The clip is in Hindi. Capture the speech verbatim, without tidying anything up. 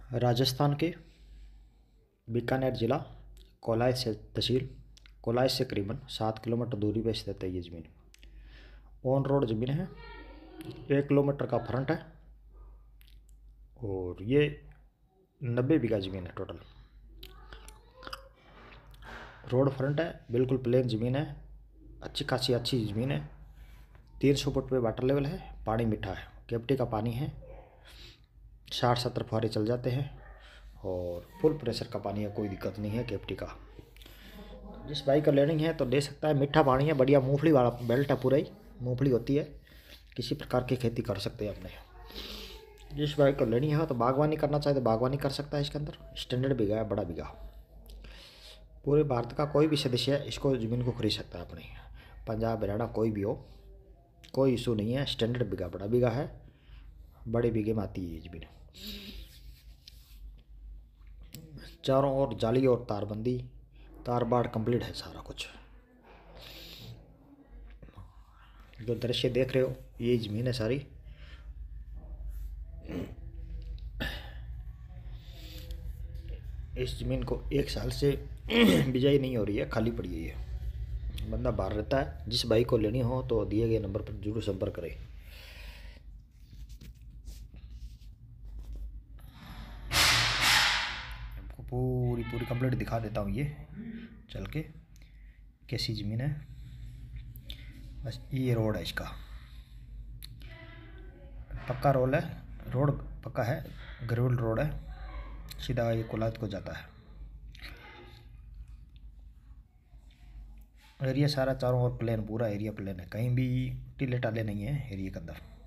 राजस्थान के बीकानेर जिला कोलाय से तहसील कोलाय से करीबन सात किलोमीटर दूरी पर स्थित है ये ज़मीन। ऑन रोड ज़मीन है, एक किलोमीटर का फ्रंट है और ये नब्बे बीघा ज़मीन है टोटल। रोड फ्रंट है, बिल्कुल प्लेन ज़मीन है, अच्छी खासी अच्छी ज़मीन है। तीन सौ फुट पे वाटर लेवल है, पानी मीठा है, केवटी का पानी है, साठ सत्तर फुहारे चल जाते हैं और फुल प्रेशर का पानी है, कोई दिक्कत नहीं है केवटी का। जिस भाई को लेनी है तो ले सकता है, मीठा पानी है, बढ़िया मूंगफली वाला बेल्ट है, पूरा ही मूंगफली होती है, किसी प्रकार की खेती कर सकते हैं अपने। जिस भाई को लेनी है तो बागवानी करना चाहे तो बागवानी कर सकता है। इसके अंदर स्टैंडर्ड बीघा है, बड़ा बीघा। पूरे भारत का कोई भी सदस्य है इसको ज़मीन को खरीद सकता है अपनी, पंजाब हरियाणा कोई भी हो, कोई इशू नहीं है। स्टैंडर्ड बीघा, बड़ा बीघा है, बड़े बीघे में आती है ये ज़मीन। चारों ओर जाली और तारबंदी, तार बाड़ कंप्लीट है सारा कुछ। जो दृश्य देख रहे हो ये ज़मीन है सारी। इस ज़मीन को एक साल से बिजाई नहीं हो रही है, खाली पड़ी है ये। बंदा बाहर रहता है। जिस भाई को लेनी हो तो दिए गए नंबर पर जरूर संपर्क करें। आपको पूरी पूरी कंप्लीट दिखा देता हूँ ये चल के कैसी ज़मीन है। बस ये रोड है, इसका पक्का रोड है, रोड पक्का है, ग्रेवल रोड है, सीधा ये कोलायत को जाता है। एरिया सारा चारों ओर प्लेन, पूरा एरिया प्लेन है, कहीं भी टीले टाले नहीं है एरिया के अंदर।